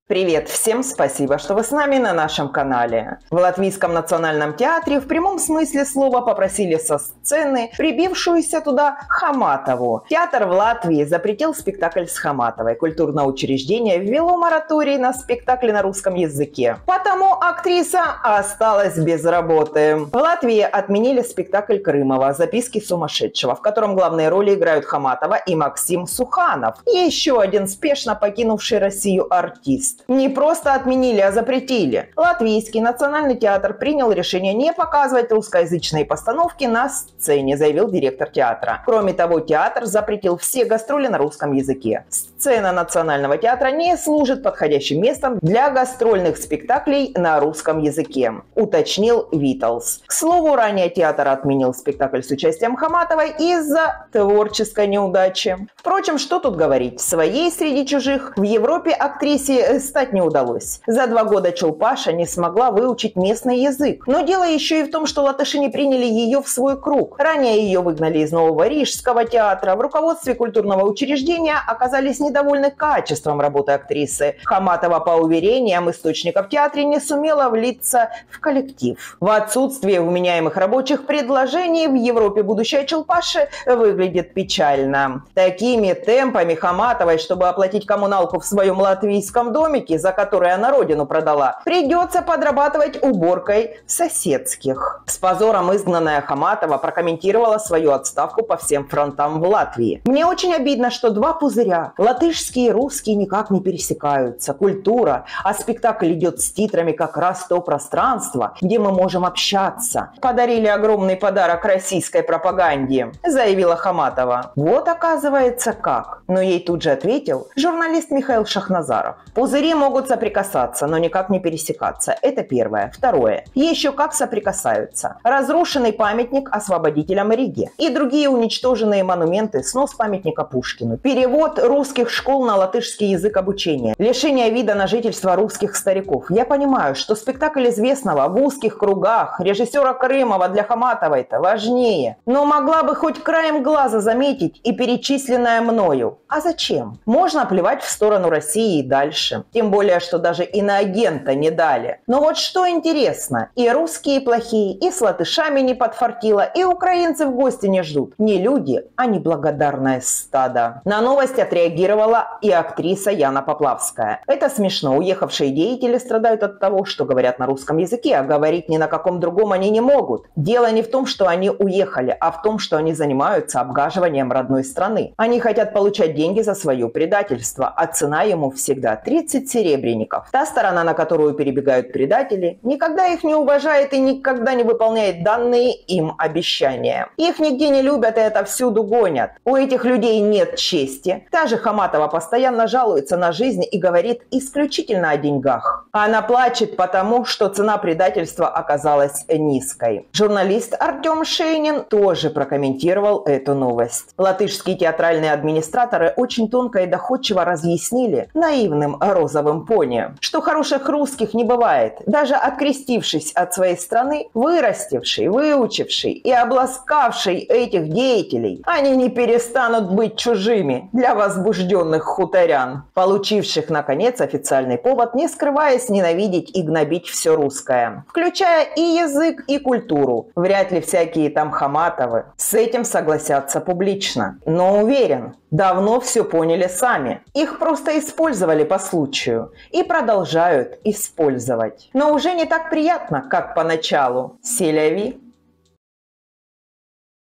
Привет всем, спасибо, что вы с нами на нашем канале. В Латвийском национальном театре в прямом смысле слова попросили со сцены прибившуюся туда Хаматову. Театр в Латвии запретил спектакль с Хаматовой. Культурное учреждение ввело мораторий на спектакли на русском языке. Потому актриса осталась без работы. В Латвии отменили спектакль Крымова «Записки сумасшедшего», в котором главные роли играют Хаматова и Максим Суханов. Еще один спешно покинувший Россию артист. Не просто отменили, а запретили. Латвийский национальный театр принял решение не показывать русскоязычные постановки на сцене, заявил директор театра. Кроме того, театр запретил все гастроли на русском языке. Сцена национального театра не служит подходящим местом для гастрольных спектаклей на русском языке, уточнил Виталс. К слову, ранее театр отменил спектакль с участием Хаматовой из-за творческой неудачи. Впрочем, что тут говорить, своей среди чужих в Европе актрисе стать не удалось. За 2 года Чулпаша не смогла выучить местный язык. Но дело еще и в том, что латыши не приняли ее в свой круг. Ранее ее выгнали из Нового Рижского театра. В руководстве культурного учреждения оказались недовольны качеством работы актрисы. Хаматова, по уверениям источников в театре, не сумела влиться в коллектив. В отсутствие вменяемых рабочих предложений в Европе будущее Чулпаши выглядит печально. Такими темпами Хаматовой, чтобы оплатить коммуналку в своем латвийском домике, за которые она родину продала, придется подрабатывать уборкой соседских. С позором изгнанная Хаматова прокомментировала свою отставку по всем фронтам в Латвии. Мне очень обидно, что 2 пузыря, латышские и русские, никак не пересекаются. Культура, а спектакль идет с титрами как раз то пространство, где мы можем общаться. Подарили огромный подарок российской пропаганде, заявила Хаматова. Вот оказывается как. Но ей тут же ответил журналист Михаил Шахназаров. Пузыри могут соприкасаться, но никак не пересекаться. Это первое. Второе. Еще как соприкасаются. Разрушенный памятник освободителям Риги и другие уничтоженные монументы, снос памятника Пушкину, перевод русских школ на латышский язык обучения, лишение вида на жительство русских стариков. Я понимаю, что спектакль известного в узких кругах режиссера Крымова для Хаматовой-то важнее, но могла бы хоть краем глаза заметить и перечисленное мною. А зачем? Можно плевать в сторону России и дальше. Тем более, что даже иноагента не дали. Но вот что интересно, и русские плохие, и с латышами не подфартило, и украинцы в гости не ждут. Не люди, а неблагодарное стадо. На новость отреагировала и актриса Яна Поплавская. Это смешно. Уехавшие деятели страдают от того, что говорят на русском языке, а говорить ни на каком другом они не могут. Дело не в том, что они уехали, а в том, что они занимаются обгаживанием родной страны. Они хотят получать деньги за свое предательство, а цена ему всегда 30 серебряников. Та сторона, на которую перебегают предатели, никогда их не уважает и никогда не выполняет данные им обещания. Их нигде не любят и отовсюду гонят. У этих людей нет чести. Та же Хаматова постоянно жалуется на жизнь и говорит исключительно о деньгах. Она плачет потому, что цена предательства оказалась низкой. Журналист Артем Шейнин тоже прокомментировал эту новость. Латышские театральные администраторы очень тонко и доходчиво разъяснили наивным розовым пони, что хороших русских не бывает. Даже открестившись от своей страны, вырастивший, выучивший и обласкавший этих деятелей, они не перестанут быть чужими для возбужденных хуторян, получивших, наконец, официальный повод, не скрываясь, ненавидеть и гнобить все русское, включая и язык, и культуру. Вряд ли всякие там Хаматовы с этим согласятся публично. Но уверен, давно все поняли сами. Их просто использовали по случаю и продолжают использовать. Но уже не так приятно, как поначалу. Селяви.